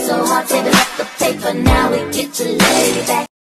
so hard, take up the paper, now we get to lay back.